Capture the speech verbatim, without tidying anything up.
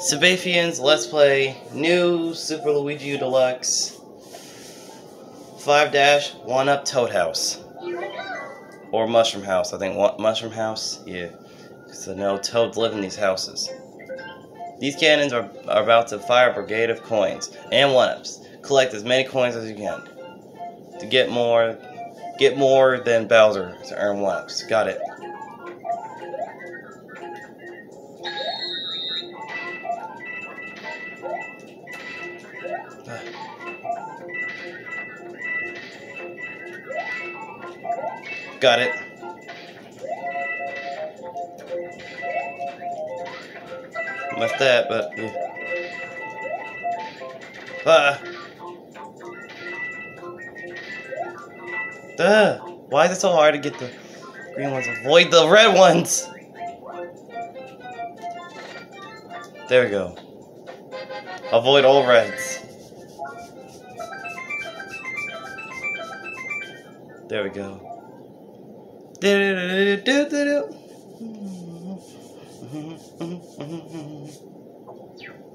Sabathians, let's play new Super Luigi U Deluxe five dash one up Toad House. Or Mushroom House, I think. What, Mushroom House? Yeah. Because I know Toads live in these houses. These cannons are, are about to fire a brigade of coins and one-ups. Collect as many coins as you can. To get more, get more than Bowser to earn one-ups. Got it. Got it. Missed that, but yeah. Ah. Duh. Why is it so hard to get the green ones? Avoid the red ones. There we go. Avoid all reds. There we go. Do-do-do-do-do-do-do.